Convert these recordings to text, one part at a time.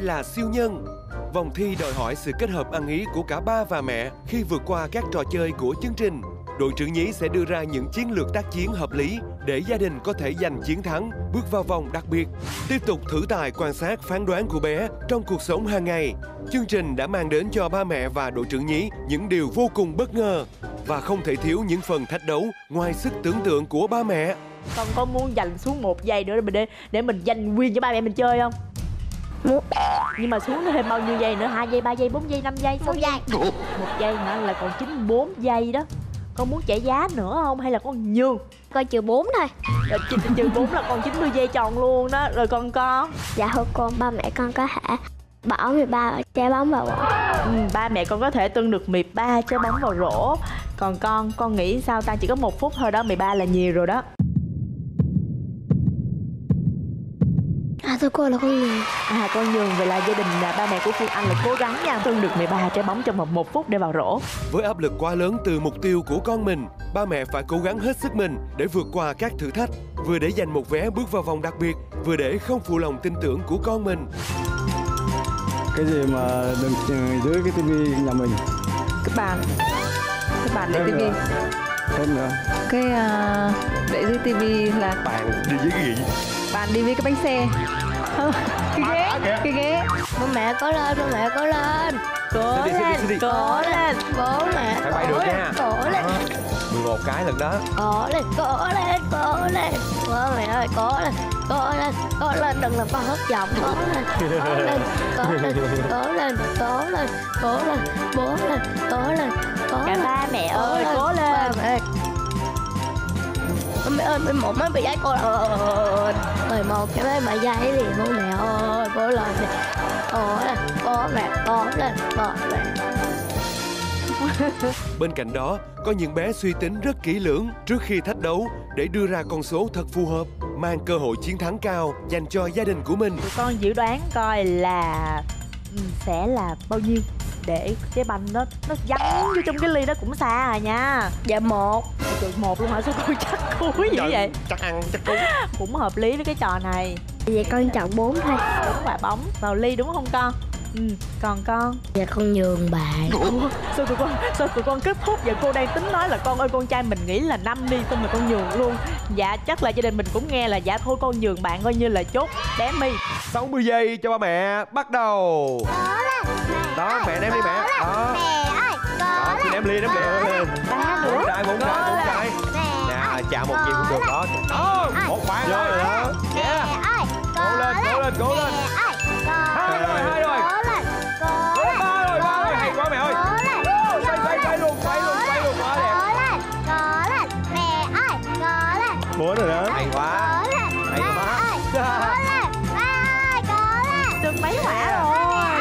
là siêu nhân? Vòng thi đòi hỏi sự kết hợp ăn ý của cả ba và mẹ khi vượt qua các trò chơi của chương trình. Đội trưởng nhí sẽ đưa ra những chiến lược tác chiến hợp lý để gia đình có thể giành chiến thắng, bước vào vòng đặc biệt. Tiếp tục thử tài quan sát phán đoán của bé trong cuộc sống hàng ngày. Chương trình đã mang đến cho ba mẹ và đội trưởng nhí những điều vô cùng bất ngờ và không thể thiếu những phần thách đấu ngoài sức tưởng tượng của ba mẹ. Con có muốn dành xuống 1 giây nữa để mình dành nguyên cho ba mẹ mình chơi không? Nhưng mà xuống thêm bao nhiêu giây nữa? 2 giây, 3 giây, 4 giây, 5 giây, 6 giây. 1 giây nữa là còn 94 giây đó. Con muốn trả giá nữa không hay là con nhường? Con trừ 4 thôi. Trừ 4 là còn 90 giây tròn luôn đó. Rồi con. Dạ thôi con, ba mẹ con có thể bỏ 13 trái bóng vào rổ. Ba mẹ con có thể tưng được 13 trái bóng vào rổ. Còn con nghĩ sao ta? Chỉ có 1 phút thôi đó, 13 là nhiều rồi đó. Thôi cô là con nhường. Con nhường. Vậy là gia đình ba mẹ của Phương Anh là cố gắng nha, tưng được 13 trái bóng trong vòng 1 phút để vào rổ. Với áp lực quá lớn từ mục tiêu của con mình, ba mẹ phải cố gắng hết sức mình để vượt qua các thử thách, vừa để giành một vé bước vào vòng đặc biệt, vừa để không phụ lòng tin tưởng của con mình. Cái gì mà đừng dưới cái tivi nhà mình? Cái bàn để tivi. Thêm nữa. Cái để dưới tivi là Bàn đi với cái gì? bàn đi với cái bánh xe. Cái ghế. Ba mẹ cố lên, ba mẹ cố lên. Cố lên. Cố lên. Phải bay được nha. Cố lên. 11 cái lần đó. Cố lên. Ba mẹ ơi, cố lên, đừng làm con thất vọng. Cố lên. Cả ba mẹ ơi, cố lên. Mẹ ơi, 11 mấy giây cô lên. 11 cái mấy giây liền con mẹ ơi, cố lên. Cố lên. Bên cạnh đó, có những bé suy tính rất kỹ lưỡng trước khi thách đấu để đưa ra con số thật phù hợp, mang cơ hội chiến thắng cao dành cho gia đình của mình. Tụi con dự đoán coi là sẽ là bao nhiêu để cái banh nó văng vô trong cái ly đó cũng xa à nha. Dạ 1. Tụi 1 luôn hả? Sao tôi chắc cuối dữ vậy? Chắc ăn, chắc cúng. Cũng hợp lý với cái trò này. Vậy con chọn 4 thôi. 4 quả bóng vào ly đúng không con? Còn con? Dạ con nhường bạn. Sao tụi con kết thúc vậy? Cô đang tính nói là con ơi con trai mình nghĩ là 5 đi, xong rồi con nhường luôn. Dạ chắc là gia đình mình cũng nghe là dạ thôi con nhường bạn coi như là chốt bé My. 60 giây cho ba mẹ, bắt đầu. Đó, mẹ ném đi mẹ. Đó. Đó, chị ném ly lên. 3 nữa. 4 trai. Nè, chạm một gì cũng được đó. Đó, 1 quả rồi đó. Yeah. Cố lên. 2 rồi. 3 rồi, hay quá mẹ ơi. Quay luôn, quá đẹp. 4 rồi đó. Hay quá. Được mấy quả rồi.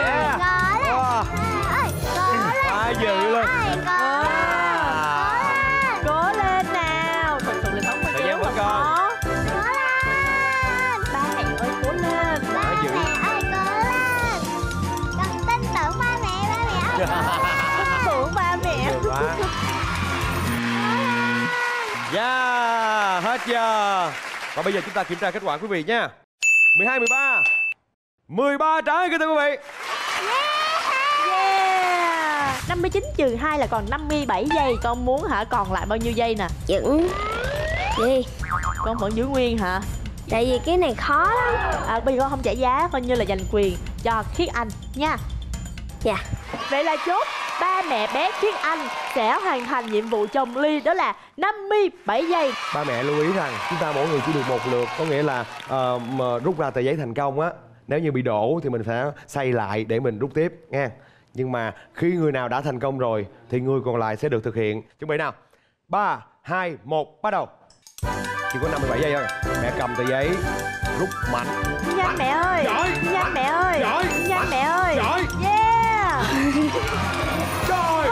Dự luôn. Cố lên nào. Thật sự là 60 Thời gian vẫn còn. Ba mẹ ơi cố lên. Tin tưởng ba mẹ. Được quá. Yeah, hết giờ. Và bây giờ chúng ta kiểm tra kết quả quý vị nha. 12, 13. 13 trái kính thưa quý vị. 59 trừ 2 là còn 57 giây. Con muốn hả? Còn lại bao nhiêu giây nè? Giữ gì? Con vẫn giữ nguyên hả? Tại vì cái này khó lắm. Bây giờ con không trả giá, coi như là giành quyền cho Khiết Anh nha. Dạ. Vậy là chốt ba mẹ bé Khiết Anh sẽ hoàn thành nhiệm vụ chồng ly, đó là 57 giây. Ba mẹ lưu ý rằng chúng ta mỗi người chỉ được 1 lượt, có nghĩa là mà rút ra tờ giấy thành công á, nếu như bị đổ thì mình sẽ xay lại để mình rút tiếp nha. Nhưng mà khi người nào đã thành công rồi thì người còn lại sẽ được thực hiện. Chuẩn bị nào. 3, 2, 1, bắt đầu. Chỉ có 57 giây thôi. Mẹ cầm tờ giấy, rút mạnh. Nhanh mẹ ơi. Giỏi. Nhanh mẹ ơi. Giỏi. Nhanh mẹ ơi. Giỏi. Yeah. Trời.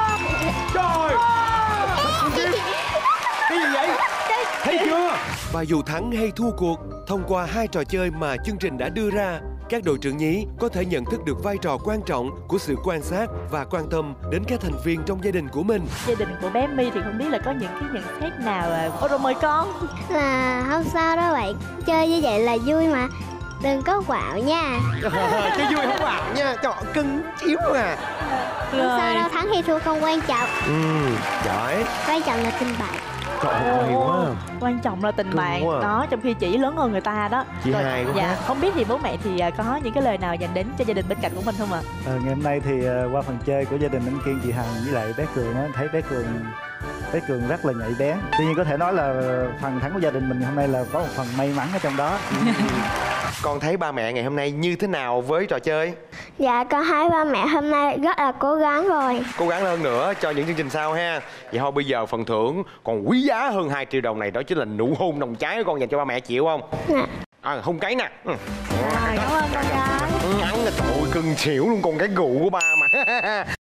Cái gì vậy? Thấy chưa? Và dù thắng hay thua cuộc, thông qua 2 trò chơi mà chương trình đã đưa ra, các đội trưởng nhí có thể nhận thức được vai trò quan trọng của sự quan sát và quan tâm đến các thành viên trong gia đình của mình. Gia đình của bé My thì không biết là có những cái nhận xét nào rồi mời con. Là không sao đó bạn, chơi như vậy là vui mà. Đừng có quạo nha. Chứ vui không bảo nha, trời ơi, cưng xíu à. Không sao đâu, thắng hay thua không quan trọng. Giỏi. Quan trọng là tình bạn. Trời ơi, hay quá. Quan trọng là tình Cưng bạn quá à. đó, trong khi chị lớn hơn người ta đó. Chị hai cũng dạ hết. không biết thì bố mẹ thì có những cái lời nào dành đến cho gia đình bên cạnh của mình không ạ? Ngày hôm nay thì qua phần chơi của gia đình anh Kiên, chị Hằng với lại bé Cường á, thấy bé Cường rất là nhạy bén. Tuy nhiên có thể nói là phần thắng của gia đình mình hôm nay là có một phần may mắn ở trong đó. Con thấy ba mẹ ngày hôm nay như thế nào với trò chơi? Dạ, con thấy ba mẹ hôm nay rất là cố gắng rồi. Cố gắng hơn nữa cho những chương trình sau ha. Vậy thôi bây giờ phần thưởng còn quý giá hơn 2 triệu đồng này, đó chính là nụ hôn nồng cháy của con dành cho ba mẹ, chịu không? Nè. Hôn cái nè. Cảm ơn con gái. Ngắn là trời ơi, cưng xỉu luôn, còn cái gụ của ba mà.